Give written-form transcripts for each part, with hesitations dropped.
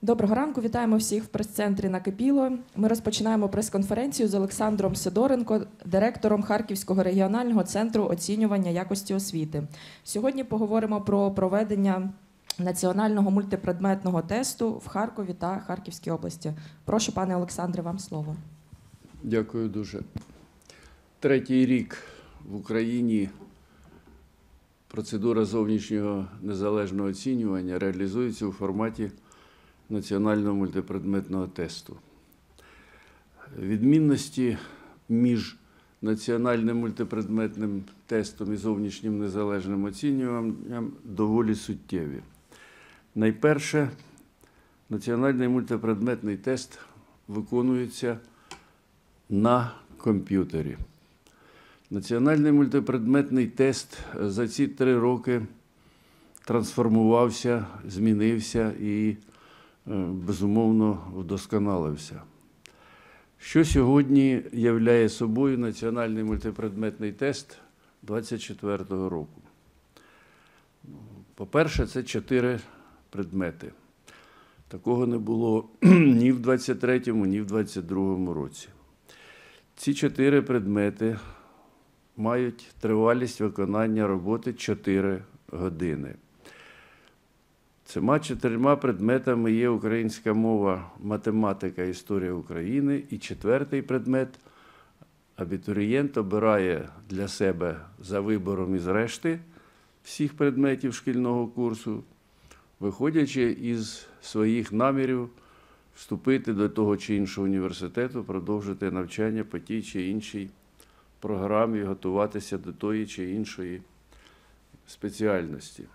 Доброго ранку, вітаємо всіх в прес-центрі «Накипіло». Ми розпочинаємо прес-конференцію з Олександром Сидоренко, директором Харківського регіонального центру оцінювання якості освіти. Сьогодні поговоримо про проведення національного мультипредметного тесту в Харкові та Харківській області. Прошу, пане Олександре, вам слово. Дякую дуже. Третій рік в Україні процедура зовнішнього незалежного оцінювання реалізується у форматі національного мультипредметного тесту. Відмінності між національним мультипредметним тестом і зовнішнім незалежним оцінюванням доволі суттєві. Найперше, національний мультипредметний тест виконується на комп'ютері. Національний мультипредметний тест за ці 3 роки трансформувався, змінився і, безумовно, вдосконалився. Що сьогодні являє собою національний мультипредметний тест 2024 року? По-перше, це 4 предмети. Такого не було ні в 2023, ні в 2022 році. Ці 4 предмети мають тривалість виконання роботи 4 години. Цими 4 предметами є українська мова, математика, історія України. І 4-й предмет абітурієнт обирає для себе за вибором із решти всіх предметів шкільного курсу, виходячи із своїх намірів вступити до того чи іншого університету, продовжити навчання по тій чи іншій програмі, готуватися до тої чи іншої спеціальності.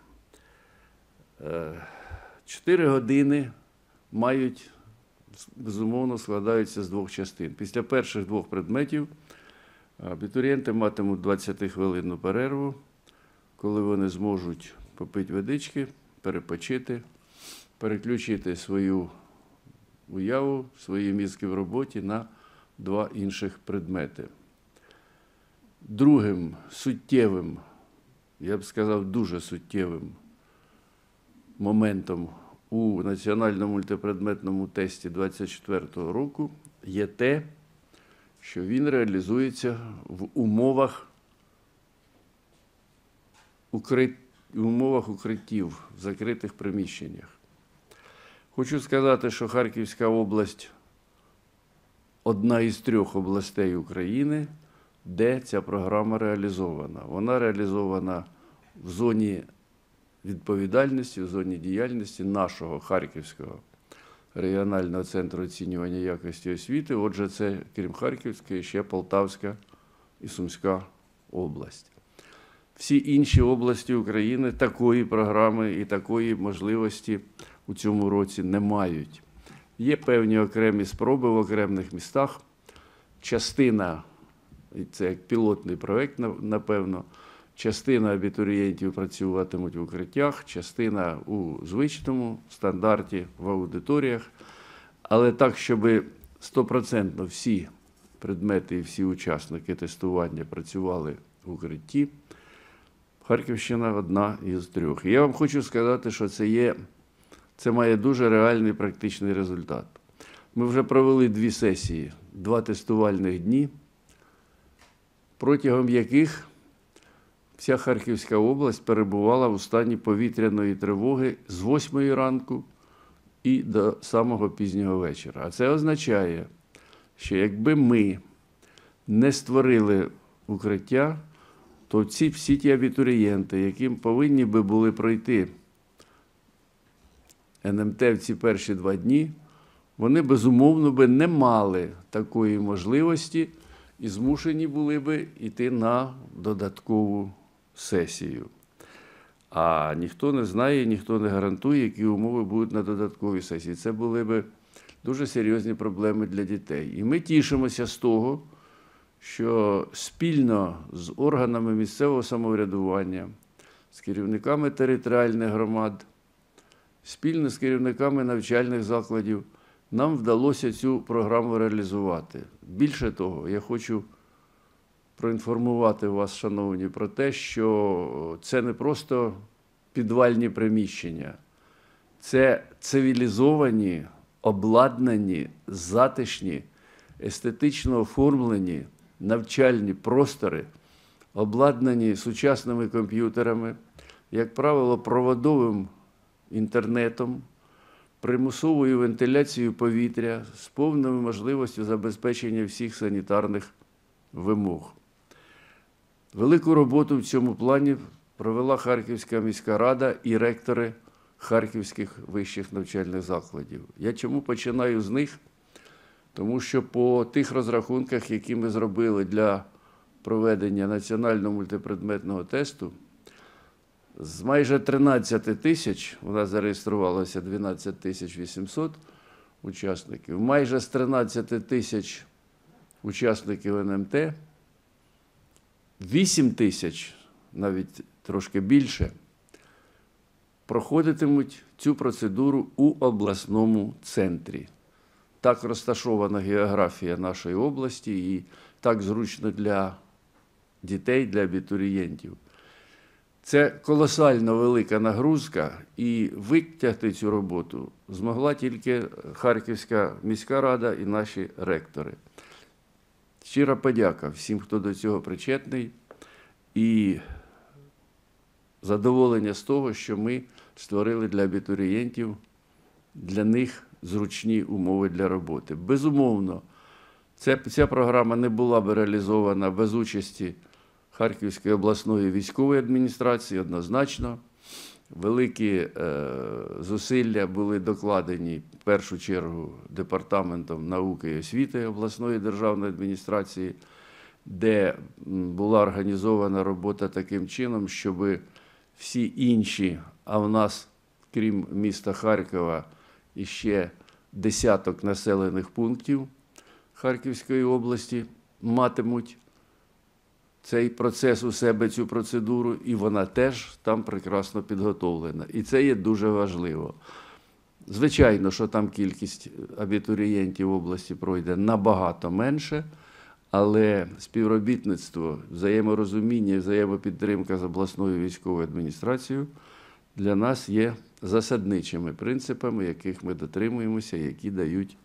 4 години мають, безумовно, складаються з 2 частин. Після перших 2 предметів абітурієнти матимуть 20-хвилинну перерву, коли вони зможуть попити водички, перепочити, переключити свою уяву, свої мізки в роботі на 2 інших предмети. Другим суттєвим, я б сказав, дуже суттєвим моментом у національному мультипредметному тесті 2024 року є те, що він реалізується в умовах укриттів, в закритих приміщеннях. Хочу сказати, що Харківська область – одна із 3 областей України, де ця програма реалізована. Вона реалізована в зоні відповідальності, в зоні діяльності нашого Харківського регіонального центру оцінювання якості освіти. Отже, це, крім Харківської, ще Полтавська і Сумська область. Всі інші області України такої програми і такої можливості у цьому році не мають. Є певні окремі спроби в окремих містах. Частина, це як пілотний проєкт, напевно, частина абітурієнтів працюватимуть в укриттях, частина у звичному стандарті, в аудиторіях. Але так, щоб 100% всі предмети і всі учасники тестування працювали в укритті, Харківщина – одна із 3. І я вам хочу сказати, що це має дуже реальний практичний результат. Ми вже провели 2 сесії, 2 тестувальних дні, протягом яких вся Харківська область перебувала у стані повітряної тривоги з 8 ранку і до самого пізнього вечора. А це означає, що якби ми не створили укриття, то всі ті абітурієнти, яким повинні би були пройти НМТ в ці перші 2 дні, вони, безумовно, би не мали такої можливості і змушені були би йти на додаткову сесію. А ніхто не знає, ніхто не гарантує, які умови будуть на додатковій сесії. Це були б дуже серйозні проблеми для дітей. І ми тішимося з того, що спільно з органами місцевого самоврядування, з керівниками територіальних громад, спільно з керівниками навчальних закладів нам вдалося цю програму реалізувати. Більше того, я хочу проінформувати вас, шановні, про те, що це не просто підвальні приміщення. Це цивілізовані, обладнані, затишні, естетично оформлені навчальні простори, обладнані сучасними комп'ютерами, як правило, проводовим інтернетом, примусовою вентиляцією повітря з повною можливістю забезпечення всіх санітарних вимог. Велику роботу в цьому плані провела Харківська міська рада і ректори харківських вищих навчальних закладів. Я чому починаю з них? Тому що по тих розрахунках, які ми зробили для проведення національного мультипредметного тесту, з майже 13 тисяч, у нас зареєструвалося 12 тисяч 800 учасників, майже з 13 тисяч учасників НМТ, 8 тисяч, навіть трошки більше, проходитимуть цю процедуру у обласному центрі. Так розташована географія нашої області і так зручно для дітей, для абітурієнтів. Це колосально велика нагрузка, і витягти цю роботу змогла тільки Харківська міська рада і наші ректори. Щира подяка всім, хто до цього причетний, і задоволення з того, що ми створили для абітурієнтів, для них зручні умови для роботи. Безумовно, ця програма не була б реалізована без участі Харківської обласної військової адміністрації, однозначно. Великі зусилля були докладені в першу чергу Департаментом науки і освіти обласної державної адміністрації, де була організована робота таким чином, щоб всі інші, а в нас, крім міста Харкова, іще десяток населених пунктів Харківської області матимуть цей процес у себе, цю процедуру, і вона теж там прекрасно підготовлена. І це є дуже важливо. Звичайно, що там кількість абітурієнтів в області пройде набагато менше, але співробітництво, взаєморозуміння, взаємопідтримка з обласною військовою адміністрацією для нас є засадничими принципами, яких ми дотримуємося, які дають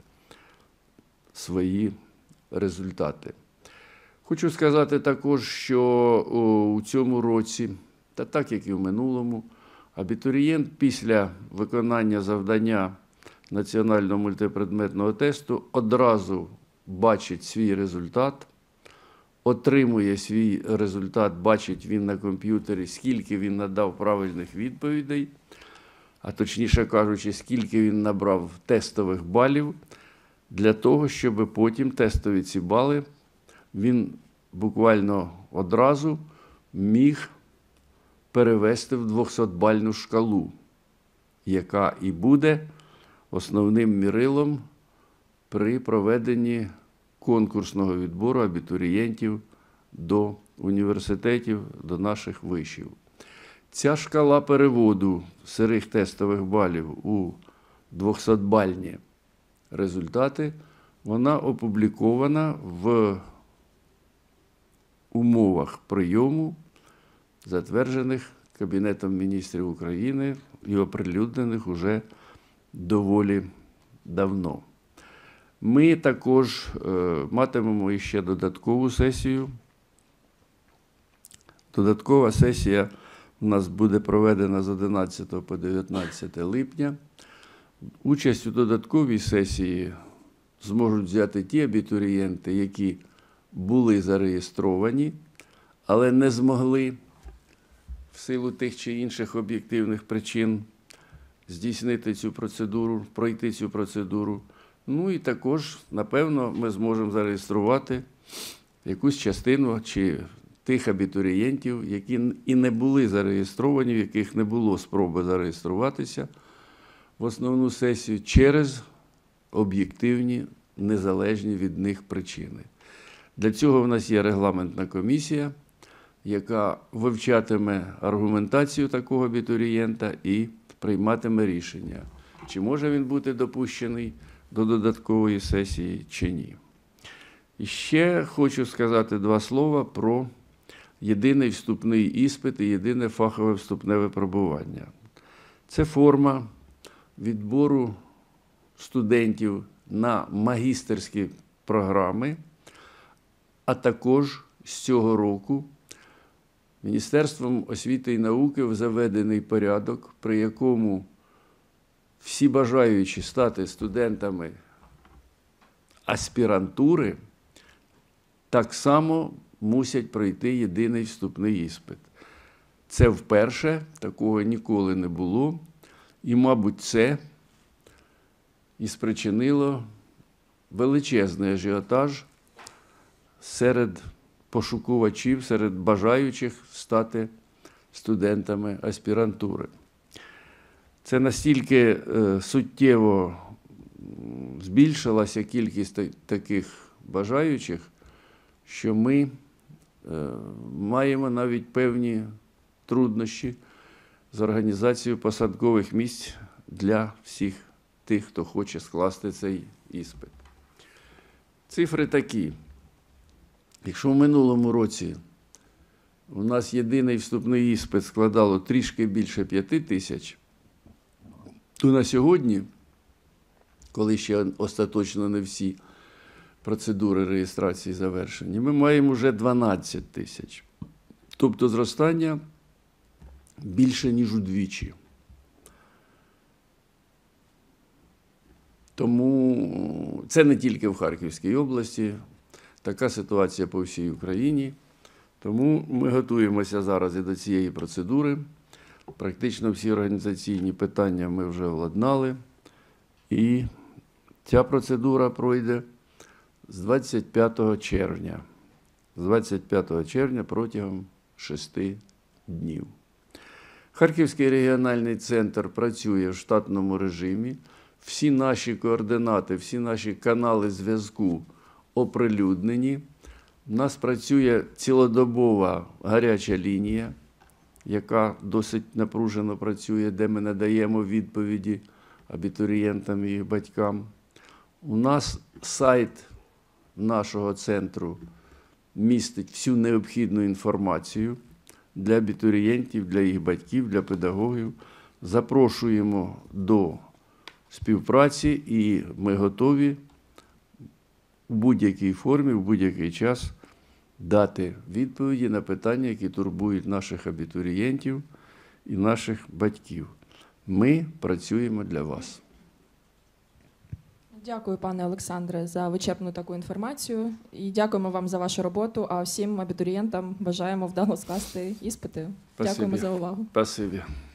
свої результати. Хочу сказати також, що у цьому році, та так як і в минулому, абітурієнт після виконання завдання національного мультипредметного тесту одразу бачить свій результат, отримує свій результат, бачить він на комп'ютері, скільки він надав правильних відповідей, а точніше кажучи, скільки він набрав тестових балів, для того, щоб потім тестові ці бали він буквально одразу міг перевести в 200-бальну шкалу, яка і буде основним мірилом при проведенні конкурсного відбору абітурієнтів до університетів, до наших вишів. Ця шкала переводу сирих тестових балів у 200-бальні результати, вона опублікована в умовах прийому, затверджених Кабінетом міністрів України і оприлюднених уже доволі давно. Ми також матимемо ще додаткову сесію. Додаткова сесія у нас буде проведена з 11 по 19 липня. Участь у додатковій сесії зможуть взяти ті абітурієнти, які були зареєстровані, але не змогли в силу тих чи інших об'єктивних причин здійснити цю процедуру, пройти цю процедуру. Ну і також, напевно, ми зможемо зареєструвати якусь частину чи тих абітурієнтів, які і не були зареєстровані, в яких не було спроби зареєструватися в основну сесію через об'єктивні, незалежні від них причини. Для цього в нас є регламентна комісія, яка вивчатиме аргументацію такого абітурієнта і прийматиме рішення, чи може він бути допущений до додаткової сесії, чи ні. І ще хочу сказати два слова про єдиний вступний іспит і єдине фахове вступне випробування. Це форма відбору студентів на магістерські програми, а також з цього року Міністерством освіти і науки заведений порядок, при якому всі бажаючі стати студентами аспірантури так само мусять пройти єдиний вступний іспит. Це вперше, такого ніколи не було, і, мабуть, це і спричинило величезний ажіотаж серед пошукувачів, серед бажаючих стати студентами аспірантури. Це настільки суттєво збільшилася кількість таких бажаючих, що ми маємо навіть певні труднощі з організацією посадкових місць для всіх тих, хто хоче скласти цей іспит. Цифри такі. Якщо в минулому році у нас єдиний вступний іспит складало трішки більше 5 тисяч, то на сьогодні, коли ще остаточно не всі процедури реєстрації завершені, ми маємо вже 12 тисяч. Тобто зростання більше, ніж удвічі. Тому це не тільки в Харківській області, така ситуація по всій Україні. Тому ми готуємося зараз і до цієї процедури. Практично всі організаційні питання ми вже владнали. І ця процедура пройде з 25 червня. З 25 червня протягом 6 днів. Харківський регіональний центр працює в штатному режимі. Всі наші координати, всі наші канали зв'язку оприлюднені. У нас працює цілодобова гаряча лінія, яка досить напружено працює, де ми надаємо відповіді абітурієнтам і їх батькам. У нас сайт нашого центру містить всю необхідну інформацію для абітурієнтів, для їх батьків, для педагогів. Запрошуємо до співпраці і ми готові у будь-якій формі, в будь-який час дати відповіді на питання, які турбують наших абітурієнтів і наших батьків. Ми працюємо для вас. Дякую, пане Олександре, за вичерпну таку інформацію. І дякуємо вам за вашу роботу, а всім абітурієнтам бажаємо вдало скласти іспити. Спасибі. Дякуємо за увагу. Спасибі.